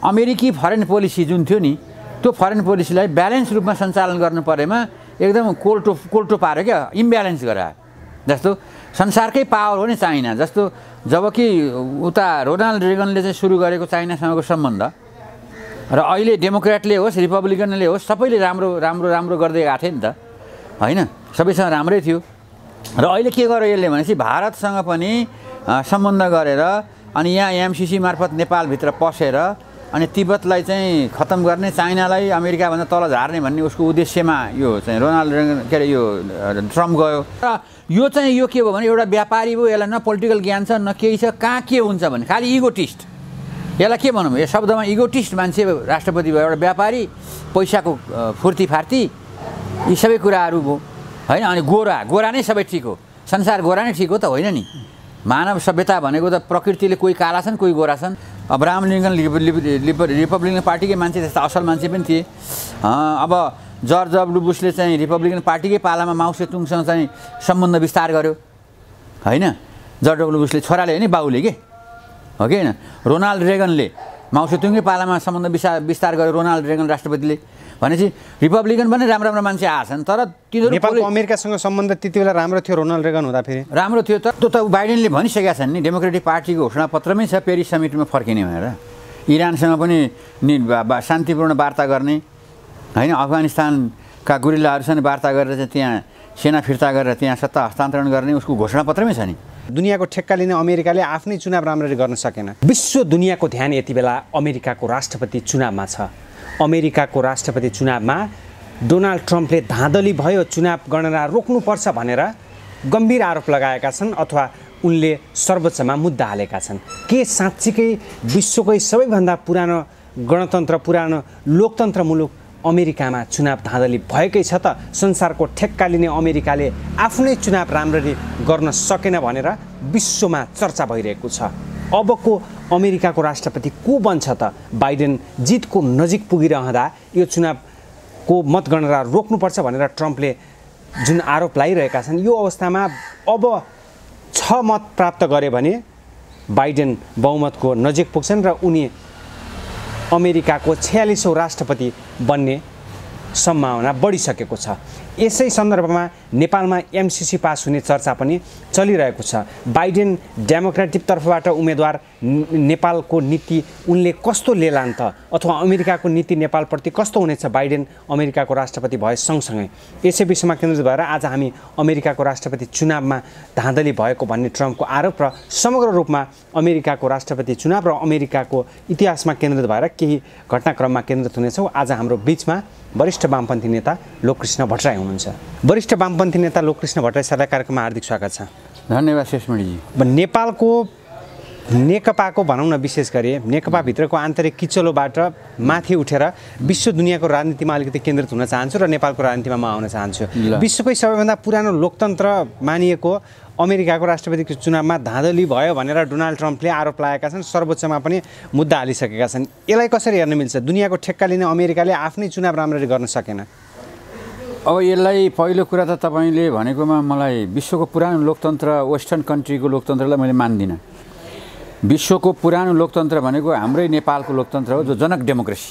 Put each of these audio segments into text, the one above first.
अमेरिकी foreign policy जुन थियो नि त्यो फरेन पोलिसीलाई ब्यालेन्स रूपमा सञ्चालन गर्नु परेमा एकदम कोल्टो पार्यो क्या, इम्ब्यालेन्स गरायो। जस्तो संसारकै पावर हो नि चाइना, जस्तो जबकि उता रोनाल्ड रेगनले चाहिँ सुरु गरेको चाइनासँगको सम्बन्ध र अहिले डेमोक्रेटले होस् रिपब्लिकनले होस् सबैले राम्रो राम्रो राम्रो गर्दै गएको थियो नि त होइन, सबैसँग राम्रै थियो। र अहिले के गर्यो यसले भनेपछि भारतसँग पनि सम्बन्ध गरेर अनि यहाँ एमसिसी मार्फत नेपालभित्र पसेर अनि तिब्बतलाई चाहिँ खत्तम गर्ने, चाइनालाई अमेरिकाभन्दा तल झार्ने भन्ने उसको उद्देश्यमा यो चाहिँ रोनाल्ड रेगन के अरे यो ट्रम्प गयो। र यो चाहिँ यो के भयो भने एउटा व्यापारी भयो, यसलाई न पोलिटिकल ज्ञान छ न केही छ, कहाँ के हुन्छ भने खालि इगोटिस्ट, यसलाई के भनौँ यो शब्दमा इगोटिस्ट मान्छे राष्ट्रपति भयो, एउटा व्यापारी, पैसाको फुर्ती फार्ती, यी सबै कुराहरू भयो होइन। अनि गोरा नै सबै ठिक हो, संसार गोरा नै ठिक हो त होइन नि। मानव सभ्यता भनेको त प्रकृतिले कोही काला छन् कोही गोरा छन्। अब्राहम लिङ्कन रिपब्लिकन पार्टीकै मान्छे, त्यस्ता असल मान्छे पनि थिए। अब जर्ज डब्ल्यू बुसले चाहिँ रिपब्लिकन पार्टीकै पालामा माओ सेतुङसँग चाहिँ सम्बन्ध विस्तार गर्यो होइन। जर्ज डब्ल्यू बुसले छोराले होइन बाउले के हो कि होइन। रोनाल्ड रेगनले माओ सेतुङकै पालामा सम्बन्ध विस्तार गर्यो, रोनाल्ड रेगन राष्ट्रपतिले। भनेपछि रिपब्लिकन पनि राम्रो राम्रो मान्छे आछन्, तर तिनीहरू नेपालको अमेरिकासँग सम्बन्ध त्यति बेला राम्रो थियो रोनाल्ड रेगन हुँदा फेरि राम्रो थियो। त्यो त बाइडेनले भनिसकेका छन् नि, डेमोक्रेटिक पार्टीको घोषणापत्रमै छ पेरिस समिटमा फर्किने भनेर, इरानसँग पनि शान्तिपूर्ण वार्ता गर्ने होइन, अफगानिस्तानका गुरिल्लाहरूसँग वार्ता गरेर चाहिँ त्यहाँ सेना फिर्ता गरेर त्यहाँ सत्ता हस्तान्तरण गर्ने उसको घोषणापत्रमै छ नि। दुनियाँको ठेक्का लिने अमेरिकाले आफ्नै चुनाव राम्ररी गर्न सकेन। विश्व दुनियाँको ध्यान यति बेला अमेरिकाको राष्ट्रपति चुनावमा छ। अमेरिकाको राष्ट्रपति चुनावमा डोनाल्ड ट्रम्पले धाँधली भयो, चुनाव गणना रोक्नुपर्छ भनेर गम्भीर आरोप लगाएका छन् अथवा उनले सर्वोच्चमा मुद्दा हालेका छन्। के साँच्चीकै विश्वकै सबैभन्दा पुरानो गणतन्त्र, पुरानो लोकतन्त्र मुलुक अमेरिकामा चुनाव धाँधली भएकै छ त? संसारको ठेक्का लिने अमेरिकाले आफ्नै चुनाव राम्ररी गर्न सकेन भनेर विश्वमा चर्चा भइरहेको छ। अबको अमेरिकाको राष्ट्रपति को बन्छ त? बाइडेन जितको नजिक पुगिरहँदा यो चुनावको मतगणना रोक्नुपर्छ भनेर ट्रम्पले जुन आरोप लगाइरहेका छन्, यो अवस्थामा अब 6 मत प्राप्त गरे भने बाइडेन बहुमतको नजिक पुग्छन् र उनी अमेरिकाको 46औं राष्ट्रपति बन्ने सम्भावना बढिसकेको छ। यसै सन्दर्भमा नेपालमा एमसिसी पास हुने चर्चा पनि चलिरहेको छ। बाइडेन डेमोक्रेटिक तर्फबाट उम्मेदवार, नेपालको नीति उनले कस्तो लेलान् त, अथवा अमेरिकाको नीति नेपालप्रति कस्तो हुनेछ बाइडेन अमेरिकाको राष्ट्रपति भए सँगसँगै? यसै विषयमा केन्द्रित भएर आज हामी अमेरिकाको राष्ट्रपति चुनावमा धाँधली भएको भन्ने ट्रम्पको आरोप र समग्र रूपमा अमेरिकाको राष्ट्रपति चुनाव र अमेरिकाको इतिहासमा केन्द्रित भएर केही घटनाक्रममा केन्द्रित हुनेछौँ। आज हाम्रो बिचमा वरिष्ठ वामपन्थी नेता लोककृष्ण भट्टराई हुनुहुन्छ। वरिष्ठ वामपन्थी नेता लोककृष्ण भट्टराई सरलाई कार्यक्रममा हार्दिक स्वागत छ। धन्यवाद शेषमणिजी। नेपालको नेकपाको भनौँ न, विशेष गरी नेकपाभित्रको आन्तरिक किचलोबाट माथि उठेर विश्व दुनियाँको राजनीतिमा अलिकति केन्द्रित हुन चाहन्छु र नेपालको राजनीतिमा म आउन चाहन्छु। विश्वकै सबैभन्दा पुरानो लोकतन्त्र मानिएको अमेरिकाको राष्ट्रपतिको चुनावमा धाँधली भयो भनेर डोनाल्ड ट्रम्पले आरोप लगाएका छन्, सर्वोच्चमा पनि मुद्दा हालिसकेका छन्। यसलाई कसरी हेर्न मिल्छ? दुनियाँको ठेक्का लिने अमेरिकाले आफ्नै चुनाव राम्ररी गर्न सकेन। अब यसलाई पहिलो कुरा त तपाईँले भनेकोमा मलाई विश्वको पुरानो लोकतन्त्र, वेस्टर्न कन्ट्रीको लोकतन्त्रलाई मैले मान्दिनँ। विश्वको पुरानो लोकतन्त्र भनेको हाम्रै नेपालको लोकतन्त्र हो, जो जनक डेमोक्रेसी।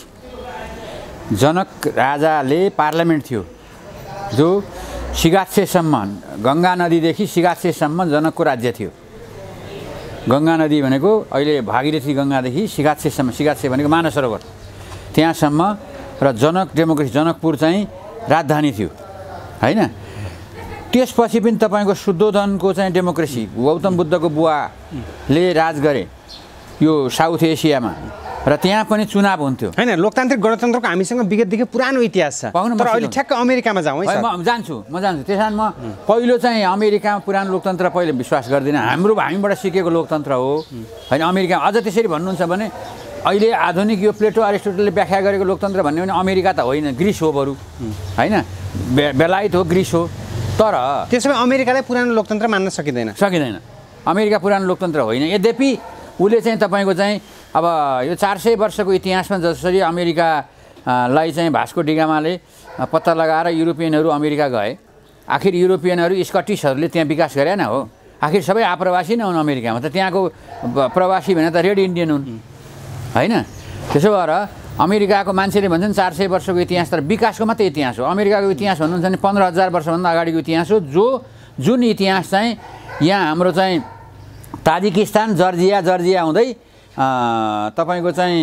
जनक राजाले पार्लियामेन्ट थियो, जो सिगाच्छेसम्म, गङ्गा नदीदेखि सिगाच्छेसम्म जनकको राज्य थियो। गङ्गा नदी भनेको अहिले भागीरथी गङ्गादेखि सिगाच्छेसम्म, सिगाच्छे भनेको मानस सरोवर, त्यहाँसम्म र जनक डेमोक्रेसी, जनकपुर चाहिँ राजधानी थियो होइन। त्यसपछि पनि तपाईँको शुद्धोधनको चाहिँ डेमोक्रेसी, गौतम बुद्धको बुवाले राज गरे यो साउथ एसियामा, र त्यहाँ पनि चुनाव हुन्थ्यो होइन। लोकतान्त्रिक गणतन्त्रको हामीसँग विगतदेखि पुरानो इतिहास छ, तर अहिले ठ्याक्क अमेरिकामा जाउँ है। म जान्छु। त्यस कारण म पहिलो चाहिँ अमेरिकामा पुरानो लोकतन्त्र पहिले विश्वास गर्दिनँ। हामीबाट सिकेको लोकतन्त्र हो होइन। अमेरिका अझ त्यसरी भन्नुहुन्छ भने अहिले आधुनिक यो प्लेटो एरिस्टोटलले व्याख्या गरेको लोकतन्त्र भन्ने भने अमेरिका त होइन, ग्रिस हो बरु होइन, बेलायत हो, ग्रिस हो। तर त्यसो भए अमेरिकालाई पुरानो लोकतन्त्र मान्न सकिँदैन। अमेरिका पुरानो लोकतन्त्र होइन। यद्यपि उसले चाहिँ तपाईँको चाहिँ अब यो 400 वर्षको इतिहासमा जसरी अमेरिकालाई चाहिँ भास्को डिगामाले पत्ता लगाएर युरोपियनहरू अमेरिका गए, आखिर युरोपियनहरू स्कटिसहरूले त्यहाँ विकास गरेन हो? आखिर सबै आप्रवासी नै हुन् अमेरिकामा त। त्यहाँको प्रवासी भने त रेड इन्डियन हुन् होइन। त्यसो भएर अमेरिकाको मान्छेले भन्छन् 400 वर्षको इतिहास, तर विकासको मात्रै इतिहास हो। अमेरिकाको इतिहास भन्नुहुन्छ भने 15,000 वर्षभन्दा अगाडिको इतिहास हो, जुन इतिहास चाहिँ यहाँ हाम्रो चाहिँ ताजिकिस्तान, जर्जिया हुँदै तपाईँको चाहिँ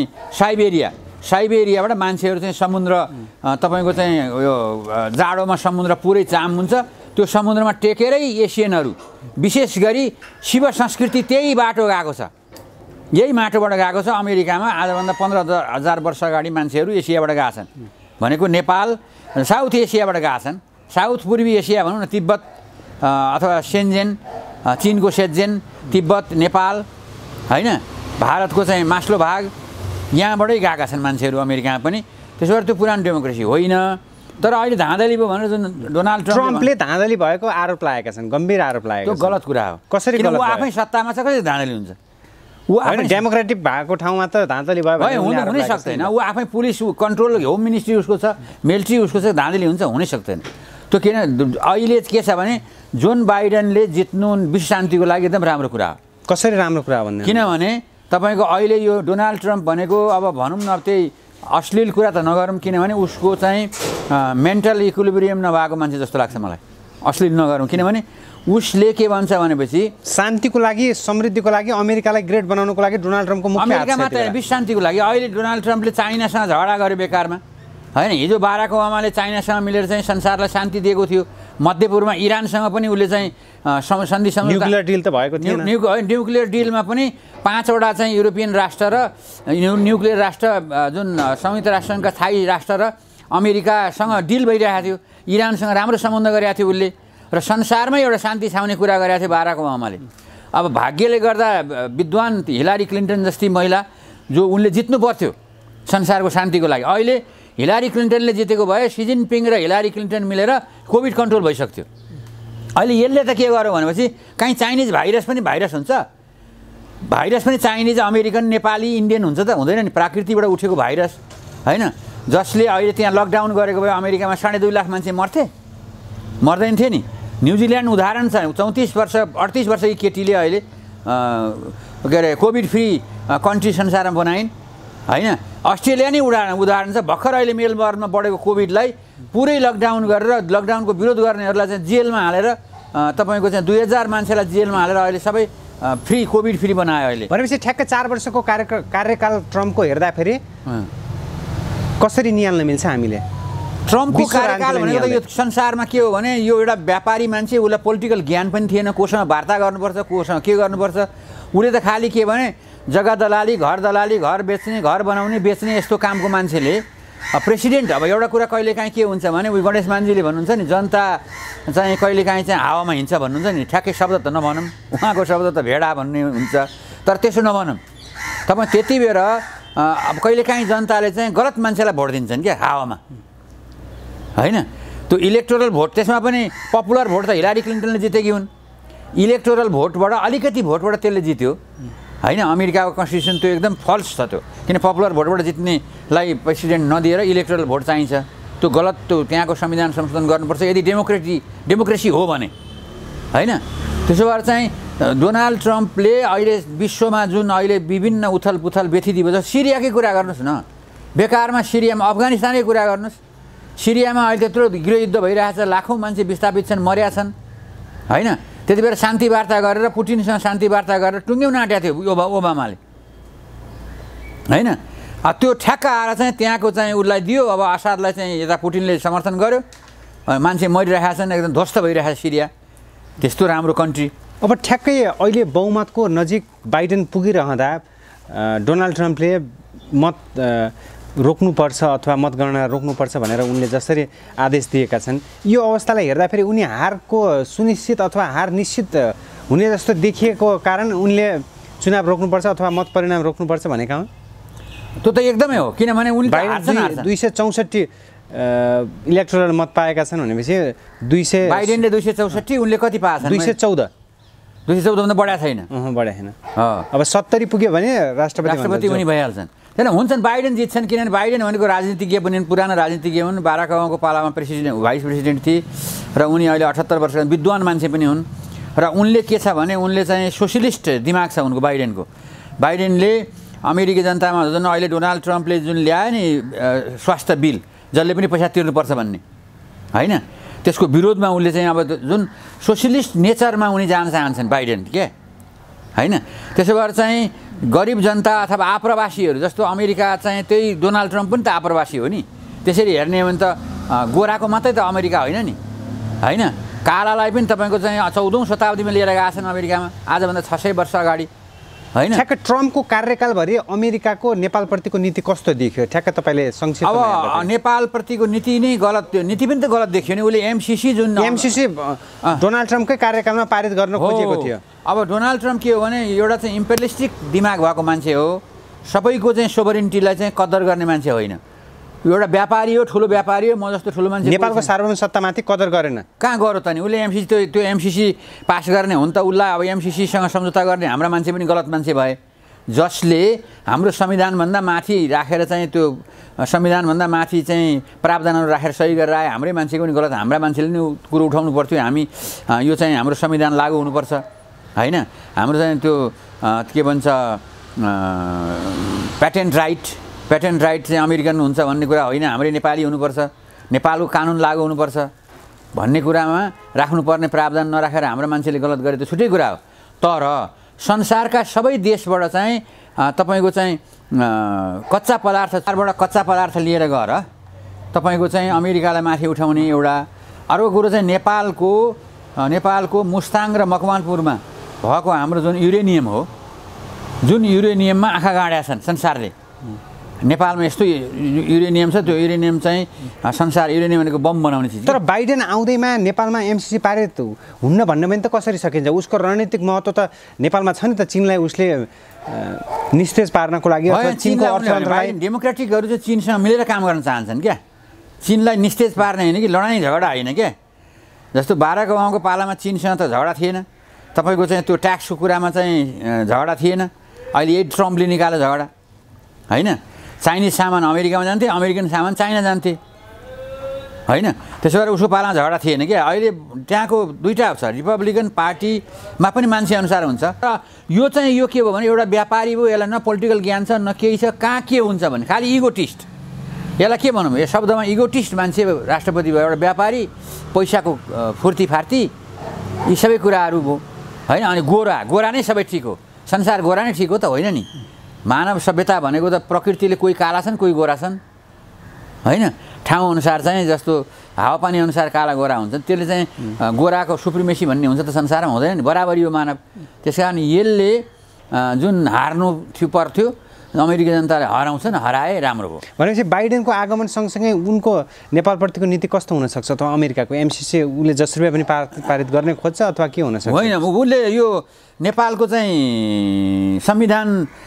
साइबेरियाबाट मान्छेहरू चाहिँ समुद्र तपाईँको चाहिँ यो जाडोमा समुद्र पुरै जाम हुन्छ, त्यो समुद्रमा टेकेरै एसियनहरू विशेष गरी शिव संस्कृति त्यही बाटो गएको छ, यही माटोबाट गएको छ। अमेरिकामा आजभन्दा 15,000 वर्ष अगाडि मान्छेहरू एसियाबाट गएका छन् भनेको नेपाल, साउथ एसियाबाट गएका छन्, साउथ पूर्वी एसिया भनौँ न, तिब्बत अथवा सेन्जेन, चिनको सेन्जेन, तिब्बत, नेपाल होइन, भारतको चाहिँ मास्लो भाग, यहाँबाटै गएका छन् मान्छेहरू अमेरिकामा पनि। त्यसो भएर त्यो पुरानो डेमोक्रेसी होइन। तर अहिले धाँधली भयो भनेर जुन डोनाल्ड ट्रम्पले धाँधली भएको आरोप लगाएका छन्, गम्भीर आरोप लगाएका, त्यो गलत कुरा हो। कसरी गलत? ऊ आफै सत्तामा छ, कसरी धाँधली हुन्छ? ऊ आफै डेमोक्रेटिक भएको ठाउँमा त धाँधली भयो भने हुनै सक्दैन। ऊ आफै पुलिस कन्ट्रोल, होम मिनिस्ट्री उसको छ, मिलिट्री उसको छ, धाँधली हुन्छ? हुनै सक्दैन त्यो। किन अहिले के छ भने जोन बाइडेनले जित्नु विश्व शान्तिको लागि एकदम राम्रो कुरा हो। कसरी राम्रो कुरा भन्ने? किनभने तपाईँको अहिले यो डोनाल्ड ट्रम्प भनेको अब भनौँ न त्यही अश्लील कुरा त नगरौँ, किनभने उसको चाहिँ मेन्टल इक्विलिब्रियम नभएको मान्छे जस्तो लाग्छ मलाई। अश्लील नगरौँ, किनभने उसले के भन्छ भनेपछि शान्तिको लागि, समृद्धिको लागि, अमेरिकालाई ग्रेट बनाउनुको लागि डोनाल्ड ट्रम्पको मुख्य अमेरिका मात्र विश्व शान्तिको लागि। अहिले डोनाल्ड ट्रम्पले चाइनासँग झगडा गर्यो बेकारमा होइन। हिजो बाराक ओबामाले चाइनासँग मिलेर चाहिँ संसारलाई शान्ति दिएको थियो। मध्यपूर्वमा इरानसँग पनि उसले चाहिँ सन्धि न्युक्लियर डिल त भएको थियो। न्युक्लियर डिलमा पनि 5वटा चाहिँ युरोपियन राष्ट्र र न्युक्लियर राष्ट्र जुन संयुक्त राष्ट्रसङ्घका स्थायी राष्ट्र र अमेरिकासँग डिल भइरहेको थियो। इरानसँग राम्रो सम्बन्ध गरेको थियो उसले, र संसारमै एउटा शान्ति छाउने कुरा गरेको थियो बाराक ओबामाले। अब भाग्यले गर्दा विद्वान हिलारी क्लिन्टन जस्ती महिला जो उनले जित्नु पर्थ्यो संसारको शान्तिको लागि, अहिले हिलारी क्लिन्टनले जितेको भए सी जिनपिङ र हिलारी क्लिन्टन मिलेर कोभिड कन्ट्रोल भइसक्थ्यो। अहिले यसले त के गर्यो भनेपछि कहीँ चाइनिज भाइरस पनि भाइरस हुन्छ, भाइरस पनि चाइनिज, अमेरिकन, नेपाली, इन्डियन हुन्छ त? हुँदैन नि, प्राकृतिबाट उठेको भाइरस होइन। जसले अहिले त्यहाँ लकडाउन गरेको भए अमेरिकामा 2.5 लाख मान्छे मर्दैन थिए नि। न्युजिल्यान्ड उदाहरण छ, 34 वर्ष 38 वर्षकी केटीले अहिले के अरे कोभिड फ्री कन्ट्री संसारमा बनाइन् होइन। अस्ट्रेलिया नै उदाहरण छ। भर्खर अहिले मेलबर्नमा बढेको कोभिडलाई पुरै लकडाउन गरेर लकडाउनको विरोध गर्नेहरूलाई चाहिँ जेलमा हालेर तपाईँको चाहिँ 2000 मान्छेलाई जेलमा हालेर अहिले सबै फ्री कोभिड फ्री बनायो अहिले। भनेपछि ठ्याक्कै 4 वर्षको कार्यकाल ट्रम्पको हेर्दाखेरि कसरी निहाल्न मिल्छ हामीले? ट्रम्पको कार्यकाल भनेको त यो संसारमा के हो भने यो एउटा व्यापारी मान्छे, उसलाई पोलिटिकल ज्ञान पनि थिएन, कोसँग वार्ता गर्नुपर्छ, कोसँग के गर्नुपर्छ। उसले त खालि के भने जग्गा दलाली, घर बेच्ने, घर बनाउने, बेच्ने यस्तो कामको मान्छेले प्रेसिडेन्ट। अब एउटा कुरा कहिलेकाहीँ के हुन्छ भने उही गणेश मानजीले भन्नुहुन्छ नि, जनता चाहिँ कहिलेकाहीँ चाहिँ हावामा हिँड्छ भन्नुहुन्छ नि। ठ्याक्कै शब्द त नभनौँ, उहाँको शब्द त भेडा भन्ने हुन्छ, तर त्यसो नभनौँ। तपाईँ त्यति बेर अब कहिलेकाहीँ जनताले चाहिँ गलत मान्छेलाई भोट दिन्छन् क्या हावामा होइन। त्यो इलेक्टोरल भोट, त्यसमा पनि पपुलर भोट त हिलारी क्लिन्टनले जितेकी हुन्। इलेक्टोरल भोटबाट अलिकति भोटबाट त्यसले जित्यो होइन। अमेरिकाको कन्स्टिट्युसन त्यो एकदम फल्स छ त्यो, किन पपुलर भोटबाट जित्नेलाई प्रेसिडेन्ट नदिएर इलेक्टोरल भोट चाहिन्छ। त्यो गलत, त्यो त्यहाँको संविधान संशोधन गर्नुपर्छ यदि डेमोक्रेसी हो भने होइन। त्यसो भएर चाहिँ डोनाल्ड ट्रम्पले अहिले विश्वमा जुन अहिले विभिन्न उथलपुथल व्यथिति भयो, सिरियाकै कुरा गर्नुहोस् न, बेकारमा सिरियामा, अफगानिस्तानकै कुरा गर्नुहोस्। सिरियामा अहिले त्यत्रो गृहयुद्ध भइरहेछ, लाखौँ मान्छे विस्थापित छन्, मर्या छन् होइन। त्यति बेला शान्ति वार्ता गरेर पुटिनसँग शान्ति वार्ता गरेर टुङ्ग्याउन आँटेको थियो ओबामाले होइन। त्यो ठ्याक्क आएर चाहिँ त्यहाँको चाहिँ उसलाई दियो। अब आसादलाई चाहिँ यता पुटिनले समर्थन गर्यो, मान्छे मरिरहेका छन्, एकदम ध्वस्त भइरहेछ सिरिया, त्यस्तो राम्रो कन्ट्री। अब ठ्याक्कै अहिले बहुमतको नजिक बाइडेन पुगिरहँदा डोनाल्ड ट्रम्पले मत रोक्नुपर्छ अथवा मतगणना रोक्नुपर्छ भनेर उनले जसरी आदेश दिएका छन्, यो अवस्थालाई हेर्दाखेरि उनी हारको सुनिश्चित अथवा हार निश्चित हुने जस्तो देखिएको कारण उनले चुनाव रोक्नुपर्छ अथवा मत परिणाम रोक्नुपर्छ भनेका हुन्। त्यो त एकदमै हो, किनभने उनी 264 इलेक्टोरल मत पाएका छन् भनेपछि 200, बाइडेनले 264, उनले कति पाएछन्? 214 भन्दा बढा छैन, बढा छैन। अब 70 पुग्यो भने राष्ट्रपति उनी भइहाल्छन्। होइन, हुन्छन्, बाइडेन जित्छन्, किनभने बाइडेन भनेको राजनीतिज्ञ पनि हुन्, पुरानो राजनीतिज्ञ हुन्। बाराक ओबामाको पालामा भाइस प्रेसिडेन्ट थिए र उनी अहिले 78 वर्षका विद्वान मान्छे पनि हुन्। र उनले के छ भने उनले चाहिँ सोसियलिस्ट दिमाग छ उनको, बाइडेनको। बाइडेनले अमेरिकी जनतामा जुन अहिले डोनाल्ड ट्रम्पले जुन ल्यायो नि स्वास्थ्य बिल जसले पनि पैसा तिर्नुपर्छ भन्ने होइन, त्यसको विरोधमा उनले चाहिँ अब जुन सोसियलिस्ट नेचरमा उनी जान चाहन्छन् बाइडेन के होइन। त्यसो भएर चाहिँ गरिब जनता अथवा आप्रवासीहरू जस्तो अमेरिका चाहिँ त्यही डोनाल्ड ट्रम्प पनि त आप्रवासी हो नि। त्यसरी हेर्ने हो भने त गोराको मात्रै त अमेरिका होइन नि होइन, कालालाई पनि तपाईँको चाहिँ 14औं शताब्दीमा लिएर गएका छन् अमेरिकामा आजभन्दा 600 वर्ष अगाडि होइन। ठ्याक्क ट्रम्पको कार्यकालभरि अमेरिकाको नेपालप्रतिको नीति कस्तो देखियो ठ्याक्क तपाईँले संक्षिप्तमा? अब नेपालप्रतिको नीति नै गलत, त्यो नीति पनि त गलत देखियो नि। उसले एमसिसी जुन डोनाल्ड ट्रम्पकै कार्यकालमा पारित गर्न खोजेको थियो। अब डोनाल्ड ट्रम्प के हो भने एउटा चाहिँ इम्पेरियलिस्टिक दिमाग भएको मान्छे हो, सबैको चाहिँ सोभरेन्टीलाई चाहिँ कदर गर्ने मान्छे होइन। एउटा व्यापारी हो, ठुलो व्यापारी हो, म जस्तो ठुलो मान्छे। नेपालको सार्वभौम सत्तामाथि कदर गरेन, कहाँ गऱ्यो त नि उसले? एमसिसी त्यो एमसिसी पास गर्ने हो नि त, उसलाई अब एमसिसीसँग सम्झौता गर्ने हाम्रा मान्छे पनि गलत मान्छे भए, जसले हाम्रो संविधानभन्दा माथि राखेर चाहिँ त्यो संविधानभन्दा माथि चाहिँ प्रावधानहरू राखेर सही गरेर आए। हाम्रै मान्छेको पनि गलत, हाम्रा मान्छेले नि कुरो उठाउनु पर्थ्यो, हामी यो चाहिँ हाम्रो संविधान लागू हुनुपर्छ होइन। हाम्रो चाहिँ त्यो के भन्छ पेटेन्ट राइट चाहिँ अमेरिकन हुन्छ भन्ने कुरा होइन, हाम्रै नेपाली हुनुपर्छ, नेपालको कानुन लागू हुनुपर्छ भन्ने कुरामा राख्नुपर्ने प्रावधान नराखेर हाम्रो मान्छेले गलत गरे त छुट्टै कुरा हो। तर संसारका सबै देशबाट चाहिँ तपाईँको चाहिँ कच्चा पदार्थ लिएर गएर तपाईँको चाहिँ अमेरिकालाई माथि उठाउने एउटा। अर्को कुरो चाहिँ नेपालको मुस्ताङ र मकवानपुरमा भएको हाम्रो जुन युरेनियम हो, जुन युरेनियममा आँखा गाडेका छन् संसारले। नेपालमा यस्तो युरेनियम छ, त्यो युरेनियम चाहिँ संसार युरेनियम भनेको बम बनाउने चिज। तर बाइडेन आउँदैमा नेपालमा एमसिसी पारित हुन्न भन्न पनि त कसरी सकिन्छ? उसको रणनीतिक महत्त्व त नेपालमा छ नि त। चीनलाई उसले निस्तेज पार्नको लागि चीनको अर्थतन्त्रलाई डेमोक्रेटिकहरू चाहिँ चीनसँग मिलेर काम गर्न चाहन्छन् क्या। चीनलाई निस्तेज पार्ने होइन कि लडाइँ झगडा होइन क्या। जस्तो बाराक ओबामाको पालामा चीनसँग त झगडा थिएन, तपाईँको चाहिँ त्यो ट्याक्सको कुरामा चाहिँ झगडा थिएन। अहिले यही ट्रम्पले निकाल्यो झगडा होइन। चाइनिज सामान अमेरिकामा जान्थे, अमेरिकन सामान चाइना जान्थे होइन। त्यसो भएर उसको पालामा झगडा थिएन क्या। अहिले त्यहाँको दुईवटा छ, रिपब्लिकन पार्टीमा पनि मान्छे अनुसार हुन्छ। र यो चाहिँ यो के हो भने एउटा व्यापारी हो, यसलाई न पोलिटिकल ज्ञान छ न केही छ, कहाँ के हुन्छ भने खालि इगोटिस्ट। यसलाई के भनौँ, यो शब्दमा इगोटिस्ट मान्छे राष्ट्रपति भयो, एउटा व्यापारी, पैसाको फुर्ती फार्ती, यी सबै कुराहरू भयो होइन। अनि गोरा नै सबै ठिक हो, संसार गोरा नै ठिक हो त होइन नि। मानव सभ्यता भनेको त प्रकृतिले कोही काला छन् कोही गोरा छन् होइन। ठाउँ अनुसार चाहिँ जस्तो हावापानी अनुसार काला गोरा हुन्छन्, त्यसले चाहिँ गोराको सुप्रिमेसी भन्ने हुन्छ त संसारमा हुँदैन नि, बराबरी हो मानव। त्यस कारण यसले जुन हार्नु पर्थ्यो अमेरिकी जनताले हराउँछन्, हराए राम्रो भयो। भनेपछि बाइडेनको आगमन सँगसँगै उनको नेपालप्रतिको नीति कस्तो हुनसक्छ? अथवा अमेरिकाको एमसिसी उसले जसरी पनि पारित गर्ने खोज्छ अथवा के हुनसक्छ? होइन, उसले यो नेपालको चाहिँ संविधान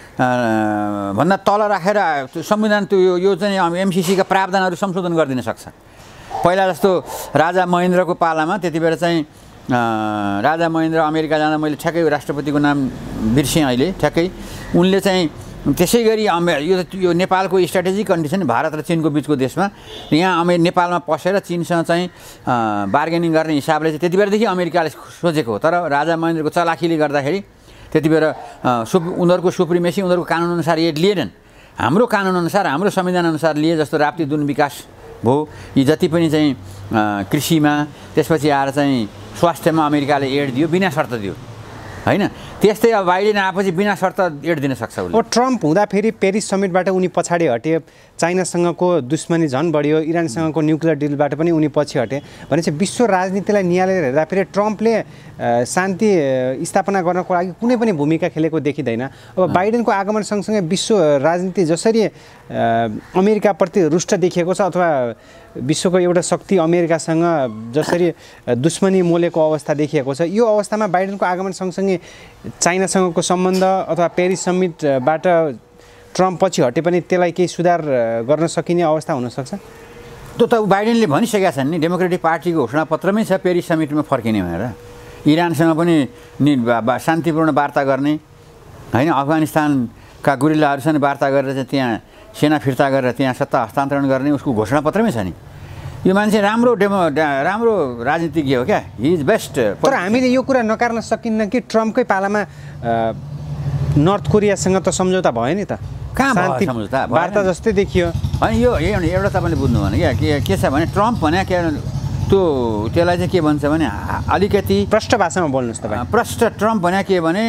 भन्दा तल राखेर संविधान त्यो यो चाहिँ एमसिसीका प्रावधानहरू संशोधन गरिदिन सक्छ। पहिला जस्तो राजा महेन्द्रको पालामा त्यति बेला चाहिँ राजा महेन्द्र अमेरिका जाँदा मैले ठ्याक्कै राष्ट्रपतिको नाम बिर्सेँ अहिले ठ्याक्कै, उनले चाहिँ त्यसै गरी यो नेपालको स्ट्राटेजिक कन्डिसन भारत र चीनको बिचको देशमा यहाँ नेपालमा पसेर चीनसँग चाहिँ बार्गेनिङ गर्ने हिसाबले चाहिँ त्यति बेलादेखि अमेरिकाले सोचेको हो। तर राजा महेन्द्रको चलाखीले गर्दाखेरि त्यति बेला उनीहरूको सुप्रिमेसी उनीहरूको कानुनअनुसार ये लिएनन्, हाम्रो कानुनअनुसार हाम्रो संविधानअनुसार लिए। जस्तो राप्ती दुन विकास भयो, यी जति पनि चाहिँ कृषिमा, त्यसपछि आएर चाहिँ स्वास्थ्यमा अमेरिकाले एड दियो, बिना शर्त दियो होइन। त्यस्तै अब बाइडेन आएपछि बिना शर्त एड दिन सक्छ उसले। ट्रम्प हुँदा फेरि पेरिस समिटबाट उनी पछाडि हटे, चाइनासँगको दुश्मनी झन् बढ्यो, इरानसँगको न्युक्लियर डिलबाट पनि उनी पछि हटे। भनेपछि विश्व राजनीतिलाई निहालेर हेर्दा फेरि ट्रम्पले शान्ति स्थापना गर्नको लागि कुनै पनि भूमिका खेलेको देखिँदैन। अब बाइडेनको आगमन सँगसँगै विश्व राजनीति जसरी अमेरिकाप्रति रुष्ट देखिएको छ अथवा विश्वको एउटा शक्ति अमेरिकासँग जसरी दुश्मनी मोलेको अवस्था देखिएको छ, यो अवस्थामा बाइडेनको आगमन सँगसँगै चाइनासँगको सम्बन्ध अथवा पेरिस समिटबाट ट्रम्प पछि हटे पनि त्यसलाई केही सुधार गर्न सकिने अवस्था हुनसक्छ? त्यो त बाइडेनले भनिसकेका छन् नि, डेमोक्रेटिक पार्टीको घोषणापत्रमै छ पेरिस समिटमा फर्किने भनेर। इरानसँग पनि शान्तिपूर्ण वार्ता गर्ने होइन, अफगानिस्तानका गुरिल्लाहरूसँग वार्ता गरेर चाहिँ त्यहाँ सेना फिर्ता गरेर त्यहाँ सत्ता हस्तान्तरण गर्ने उसको घोषणापत्रमै छ नि। यो मान्छे राम्रो राजनीतिज्ञ हो क्या, हि इज बेस्ट। तर हामीले यो कुरा नकार्न सकिन्न कि ट्रम्पकै पालामा नर्थ कोरियासँग त सम्झौता भयो नि त, कहाँ भयो शान्ति सम्झौता? भएन। वार्ता जस्तै देखियो। होइन यो एउटा तपाईँले बुझ्नु भने के छ भने ट्रम्प भने त्यसलाई चाहिँ के भन्छ भने अलिकति प्रष्ट भाषामा बोल्नुहोस् तपाईँ। प्रष्ट ट्रम्प भने के भने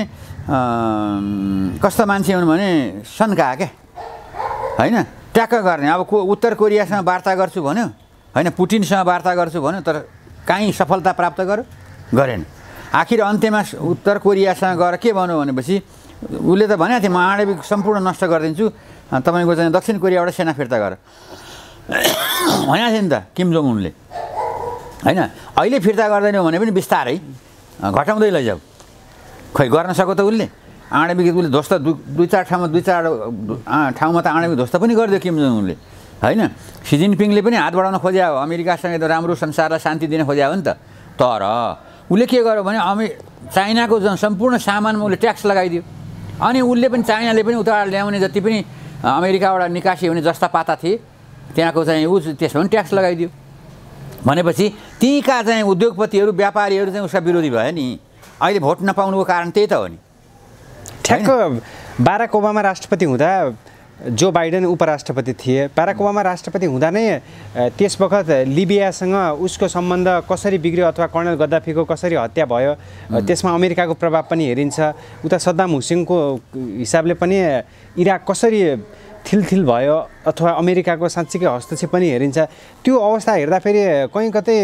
कस्तो मान्छे हुन् भने शङ्का क्या, होइन ट्याक्क गर्ने। अब उत्तर कोरियासँग वार्ता गर्छु भन्यो, होइन पुटिनसँग वार्ता गर्छु भन्यो, तर काहीँ सफलता प्राप्त गरेन। आखिर अन्त्यमा उत्तर कोरियासँग गएर के भन्यो भनेपछि उसले त भनेको थियो म आणविक सम्पूर्ण नष्ट गरिदिन्छु, तपाईँको चाहिँ दक्षिण कोरियाबाट सेना फिर्ता गर भनेको थियो नि त किम जोङ उनले, होइन। अहिले फिर्ता गर्दैन भने पनि बिस्तारै घटाउँदै लैजाऊ, खै गर्न सक्यो त उसले। आणविक उसले ध्वस्त दुई चार ठाउँमा त आणविक ध्वस्त पनि गरिदियो किम जोङ उनले, होइन। सी जिनपिङले पनि हात बढाउन खोज्या हो, अमेरिकासँग एकदम राम्रो संसारलाई शान्ति दिन खोज्या हो नि त। तर उसले के गर्यो भने चाइनाको सम्पूर्ण सामानमा उसले ट्याक्स लगाइदियो। अनि उसले पनि चाइनाले पनि उताबाट ल्याउने जति पनि अमेरिकाबाट निकासी हुने जस्ता पाता थिए त्यहाँको चाहिँ त्यसमा पनि ट्याक्स लगाइदियो। भनेपछि त्यहीँका चाहिँ उद्योगपतिहरू व्यापारीहरू चाहिँ उसका विरोधी भयो नि। अहिले भोट नपाउनुको कारण त्यही त हो नि। ठ्याक्क बाराक ओबामा राष्ट्रपति हुँदा जो बाइडेन उपराष्ट्रपति थिए। बाराक ओबामा राष्ट्रपति हुँदा नै त्यस बखत लिबियासँग उसको सम्बन्ध कसरी बिग्रियो अथवा कर्णेल गद्दाफीको कसरी हत्या भयो, त्यसमा अमेरिकाको प्रभाव पनि हेरिन्छ। उता सद्दाम हुसेनको हिसाबले पनि इराक कसरी थिलथिल भयो अथवा अमेरिकाको साँच्चीकै हस्तक्षेप पनि हेरिन्छ। त्यो अवस्था हेर्दाखेरि कहीँ कतै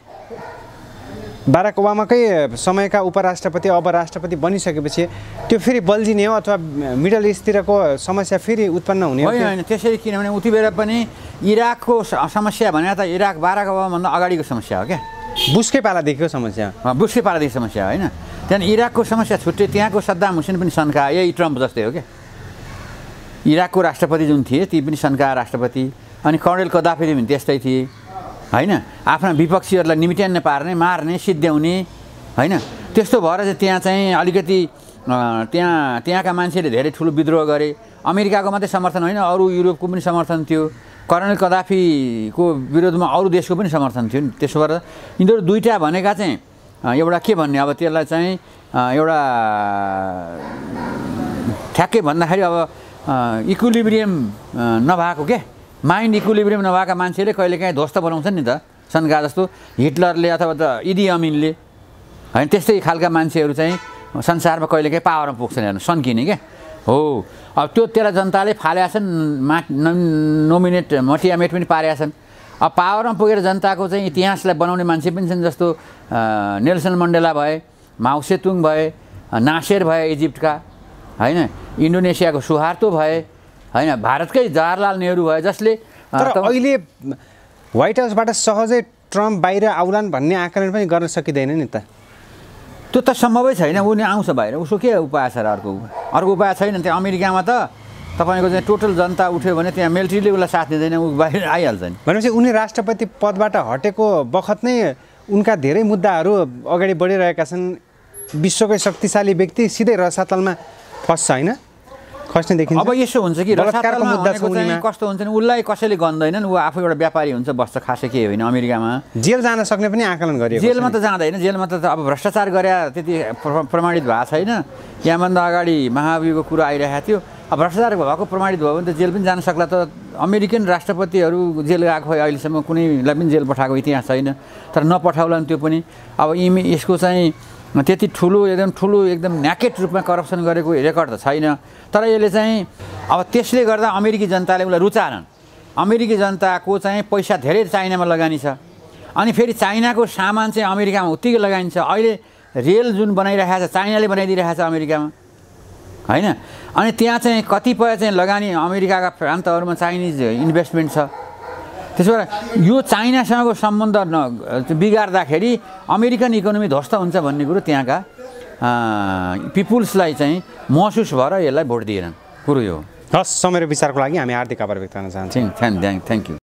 बाराक ओबामाकै समयका उपराष्ट्रपति अब राष्ट्रपति बनिसकेपछि त्यो फेरि बल्झिने हो अथवा मिडल इस्टतिरको समस्या फेरि उत्पन्न हुने हो। होइन त्यसरी, किनभने उति बेला पनि इराकको समस्या भने त इराक बाराक ओबामाभन्दा अगाडिको समस्या हो क्या, बुसकै पालादेखिको समस्या, बुसकै पालादेखि समस्या, होइन। त्यहाँदेखि इराकको समस्या छुट्टै, त्यहाँको सद्दाम हुसेन पनि सन्का यही ट्रम्प जस्तै हो क्या। इराकको राष्ट्रपति जुन थिए ती पनि सन्का राष्ट्रपति, अनि कर्णेल गद्दाफी पनि त्यस्तै थिए, होइन। आफ्ना विपक्षीहरूलाई निमिट्यान्न पार्ने, मार्ने, सिद्ध्याउने, होइन। त्यस्तो भएर चाहिँ त्यहाँ चाहिँ अलिकति त्यहाँका मान्छेले धेरै ठुलो विद्रोह गरे। अमेरिकाको मात्रै समर्थन होइन, अरू युरोपको पनि समर्थन थियो। कर्णेल गद्दाफीको विरोधमा अरू देशको पनि समर्थन थियो नि। त्यसो भएर यिनीहरू दुईवटा भनेका चाहिँ एउटा के भन्ने, अब त्यसलाई चाहिँ एउटा ठ्याक्कै भन्दाखेरि अब इक्विलिब्रियम नभएको के, माइन्ड इक्विलिब्रियम नभएका मान्छेले कहिलेकाहीँ ध्वस्त बनाउँछन् नि त। सन्का जस्तो हिटलरले अथवा त इदी अमिनले, होइन, त्यस्तै खालका मान्छेहरू चाहिँ संसारमा कहिलेकाहीँ पावरमा पुग्छन् हेर्नु, सन्किने क्या हो। अब त्यसलाई जनताले फालेका छन्, नोमिनेट मटियामेट पनि पारेका छन्। अब पावरमा पुगेर जनताको चाहिँ इतिहासलाई बनाउने मान्छे पनि छन्, जस्तो नेल्सन मण्डेला भए, माओ सेतुङ भए, नासेर भए इजिप्टका, होइन, इन्डोनेसियाको सुहार्तो भए, होइन, भारतकै जवाहरलाल नेहरू भयो, जसले तर अहिले व्हाइट हाउसबाट सहजै ट्रम्प बाहिर आउलान् भन्ने आकलन पनि गर्न सकिँदैन नि त। त्यो त सम्भवै छैन, ऊ नि आउँछ बाहिर, उसको के उपाय छ र? अर्को उपाय छैन। त्यहाँ अमेरिकामा त तपाईँको चाहिँ टोटल जनता उठ्यो भने त्यहाँ मिलिट्रीले उसलाई साथ दिँदैन, ऊ बाहिर आइहाल्छ नि। भनेपछि उनी राष्ट्रपति पदबाट हटेको बखत नै उनका धेरै मुद्दाहरू अगाडि बढिरहेका छन्। विश्वकै शक्तिशाली व्यक्ति सिधै रसातलमा फस्छ, होइन, खस्ने देखिन्छ। अब यसो हुन्छ कि रसातलमा भनेको चाहिँ कस्तो हुन्छ नि, उसलाई कसैले गन्दैनन्, ऊ आफू एउटा व्यापारी हुन्छ, बस्छ, खासै केही होइन। अमेरिकामा जेल जान सक्ने पनि आकलन गरिएको छ। जेलमा त जाँदैन, जेलमा त अब भ्रष्टाचार गरे त्यति प्रमाणित भएको छैन। यहाँभन्दा अगाडि महाभियोगको कुरा आइरहेको थियो। अब भ्रष्टाचार भएको प्रमाणित भयो भने त जेल पनि जान सक्ला। त अमेरिकन राष्ट्रपतिहरू जेल गएको भए अहिलेसम्म कुनैलाई पनि जेल पठाएको इतिहास छैन, तर नपठाउलान् त्यो पनि। अब यसको चाहिँ त्यति एकदम न्याकेट रूपमा करप्सन गरेको रेकर्ड त छैन। तर यसले चाहिँ अब त्यसले गर्दा अमेरिकी जनताले उसलाई रुचाएनन्। अमेरिकी जनताको चाहिँ पैसा धेरै चाइनामा लगानी छ, अनि फेरि चाइनाको सामान चाहिँ अमेरिकामा उत्तिकै लगाइन्छ। अहिले रेल जुन बनाइरहेको छ चाइनाले बनाइदिइरहेको छ अमेरिकामा, होइन। अनि त्यहाँ चाहिँ कतिपय चाहिँ लगानी अमेरिकाका प्रान्तहरूमा चाइनिज इन्भेस्टमेन्ट छ। त्यसो भएर यो चाइनासँगको सम्बन्ध बिगार्दाखेरि अमेरिकन इकोनोमी ध्वस्त हुन्छ भन्ने कुरो त्यहाँका पिपुल्सलाई चाहिँ महसुस भएर यसलाई भोट दिएनन् कुरो यो। हस्, समय र विचारको लागि हामी हार्दिक आभार व्यक्त गर्न चाहन्छौँ। Thank you.